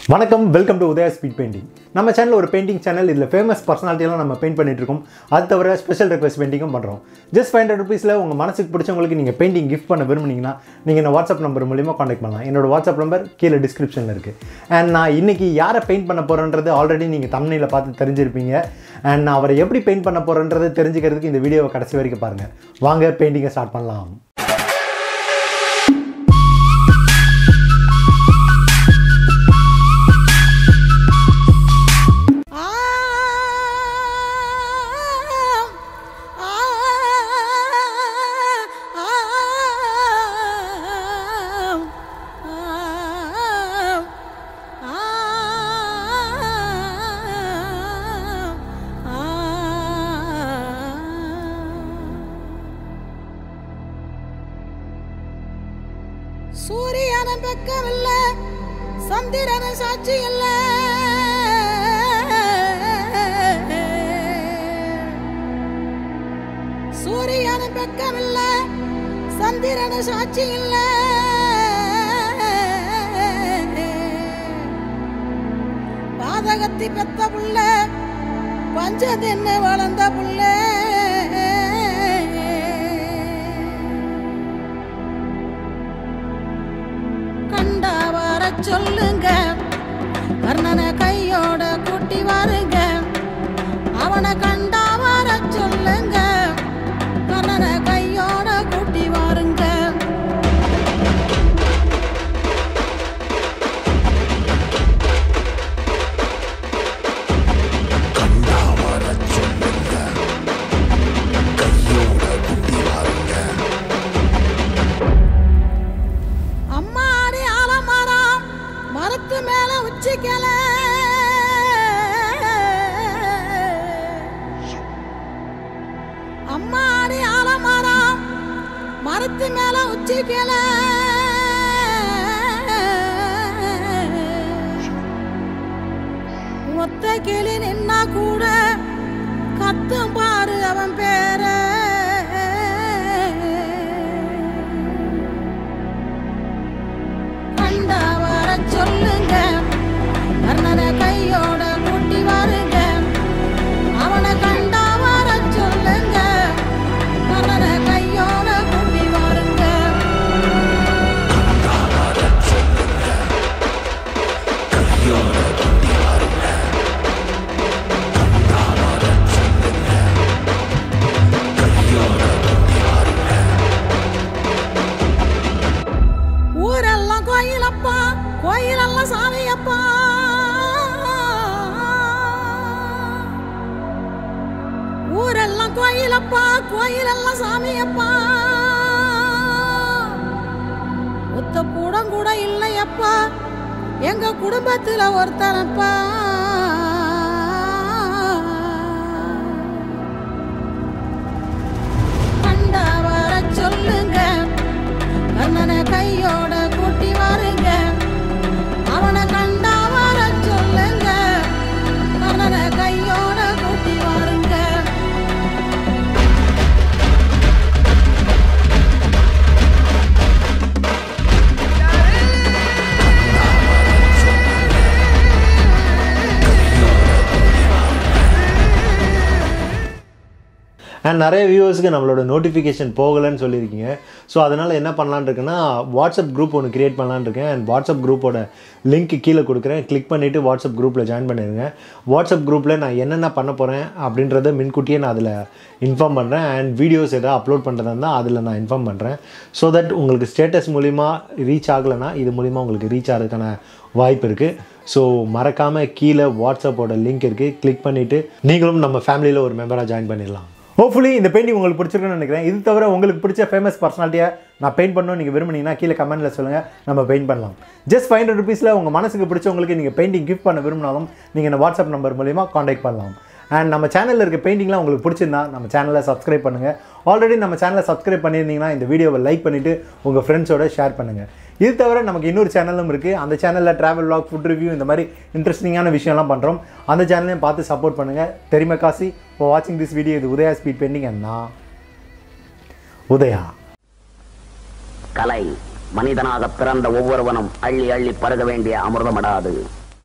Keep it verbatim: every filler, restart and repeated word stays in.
வணக்கம் welcome to Udaya speed painting. நம்ம channel ஒரு பெயிண்டிங் சேனல். இதில் ஃபேமஸ் பர்சனாலிட்டியெல்லாம் நம்ம பெயிண்ட் பண்ணிட்டு இருக்கோம். அது தவிர ஸ்பெஷல் ரெக்வெஸ்ட் பெயிண்டிங்கும் பண்ணுறோம். ஜஸ்ட் ஃபைவ் ஹண்ட்ரட் ருபீஸில் உங்கள் மனசுக்கு பிடிச்சவங்களுக்கு நீங்கள் பெயிண்டிங் கிஃப்ட் பண்ண விரும்புனீங்கன்னா நீங்கள் இந்த வாட்ஸ்அப் நம்பர் மூலிமா காண்டாக்ட் பண்ணலாம். என்னோட வாட்ஸ்அப் நம்பர் கீழே டிஸ்கிரிப்ஷனில் இருக்குது. அண்ட் நான் இன்றைக்கி யாரை பெயிண்ட் பண்ண போகிறேன்றது ஆல்ரெடி நீங்கள் தம்ப்நெயில பார்த்து தெரிஞ்சிருப்பீங்க. அண்ட் நான் அவரை எப்படி பெயிண்ட் பண்ண போகிறேன்றது தெரிஞ்சுக்கிறதுக்கு இந்த வீடியோவை கடைசி வரைக்கும் பாருங்கள். வாங்க பெயிண்டிங்கை ஸ்டார்ட் பண்ணலாம். சூரியன பக்கம் இல்ல, சந்திரன சாட்சி இல்ல, சூரியன பக்கம் இல்ல, சந்திரன சாட்சி இல்ல, பாதகத்தி பெத்த புள்ள, பஞ்சதென்ன வளர்ந்த புள்ள, சொல்லுங்க கர்ணனை கையோட கூட்டி வாருங்க, அவனை கண்டா வர சொல்லுங்க, கர்ணனை கையோட கூட்டி வாருங்க. கண்டா வர சொல்லுங்க, கையோட கூட்டி வாருங்க. அம்மாடி ஆலமரம் மரத்து மேல உச்சிக்கல, அம்மாடி ஆலமரம் மரத்து மேல உச்சிக்கல, ஒத்த கிளி நின்னா கூட கத்தும் பாரு அவன் பேர. சொல்லுங்க கர்ணனை கையோட கூட்டி வாருங்க, அவனை கண்டா வர சொல்லுங்க, கர்ணனை கையோட கூட்டி வாருங்க. கண்டா வர சொல்லுங்க, கையோட கூட்டி வாருங்க. கண்டா வர சொல்லுங்க, கையோட கூட்டி வாருங்க. ஊரெல்லாம் கோயிலப்பா, கோயிலெல்லாம் சாமியப்பா, ஊரெல்லாம் கோயிலப்பா, கோயிலெல்லாம் சாமியப்பா, ஒத்த கூடம் கூட இல்லையப்பா எங்க குடும்பத்துல ஒருத்தனப்பா. கண்டா வர சொல்லுங்க கர்ணனை கையோட கூட்டி வாருங்க, அவனை கண்டா வர சொல்லுங்க, கர்ணனை கையோட கூட்டி வாருங்க. அண்ட் நிறைய வியூவர்ஸுக்கு நம்மளோட நோட்டிஃபிகேஷன் போகலைன்னு சொல்லியிருக்கீங்க. ஸோ அதனால் என்ன பண்ணலான்னு இருக்குன்னா வாட்ஸ்அப் குரூப் ஒன்று க்ரியேட் பண்ணலான்னு இருக்கேன். அண்ட் வாட்ஸ்அப் குரூப்போட லிங்க் கீழே கொடுக்குறேன். கிளிக் பண்ணிவிட்டு வாட்ஸ்அப் குரூப்பில் ஜாயின் பண்ணிடுங்க. வாட்ஸ்அப் குரூப்பில் நான் என்னென்ன பண்ண போகிறேன் அப்படின்றத முன்கூட்டியே நான் அதில் இன்ஃபார்ம் பண்ணுறேன். அண்ட் வீடியோஸ் எதாவது அப்லோட் பண்ணுறதா இருந்தால் அதில் நான் இன்ஃபார்ம் பண்ணுறேன். ஸோ தட் உங்களுக்கு ஸ்டேட்டஸ் மூலிமா ரீச் ஆகலைன்னா இது மூலிமா உங்களுக்கு ரீச் ஆகிறதுக்கான வாய்ப்பு இருக்குது. ஸோ மறக்காமல் கீழே வாட்ஸ்அப்போட லிங்க் இருக்குது, கிளிக் பண்ணிவிட்டு நீங்களும் நம்ம ஃபேமிலியில் ஒரு மெம்பராக ஜாயின் பண்ணிடலாம். ஹோப்ஃபுல்லி இந்த பெயிண்டிங் உங்களுக்கு பிடிச்சிருக்குன்னு நினைக்கிறேன். இது தவிர உங்களுக்கு பிடிச்ச ஃபேமஸ் பர்சனாலிட்டியை நான் பெயிண்ட் பண்ணணும் நீங்கள் விரும்புனீங்கன்னா கீழே கமெண்ட்டில் சொல்லுங்கள், நம்ம பெயிண்ட் பண்ணலாம். ஜஸ்ட் ஃபைவ் ஹண்ட்ரட் ருபீஸில் உங்கள் மனசுக்கு பிடிச்சவங்களுக்கு நீங்கள் பெயிண்டிங் கிஃப்ட் பண்ண விரும்பினாலும் நீங்கள் இந்த வாட்ஸ்அப் நம்பர் மூலிமா காண்டாக்ட் பண்ணலாம். அண்ட் நம்ம சேனலில் இருக்க பெயிண்டிங்லாம் உங்களுக்கு பிடிச்சிருந்தா நம்ம சேனலை சப்ஸ்கிரைப் பண்ணுங்கள். ஆல்ரெடி நம்ம சேனலை சப்ஸ்கிரைப் பண்ணியிருந்தீங்கன்னா இந்த வீடியோவை லைக் பண்ணிவிட்டு உங்கள் ஃப்ரெண்ட்ஸோட ஷேர் பண்ணுங்கள். இது தவிர நமக்கு இன்னொரு சேனலும் இருக்குது. அந்த சேனலில் ட்ராவல் vlog, ஃபுட் ரிவ்யூ இந்த மாதிரி இன்ட்ரெஸ்டிங்கான விஷயம்லாம் பண்ணுறோம். அந்த சேனலையும் பார்த்து சப்போர்ட் பண்ணுங்கள். தெரியுமா காசி ஃபார் வாட்சிங் திஸ் வீடியோ. இது உதயா ஸ்பீட் பெயிண்டிங் அண்ட் நான் உதயா. கலை மனிதனாக பிறந்த ஒவ்வொருவனும் அள்ளி அள்ளி பருக வேண்டிய அமிர்தமடாது.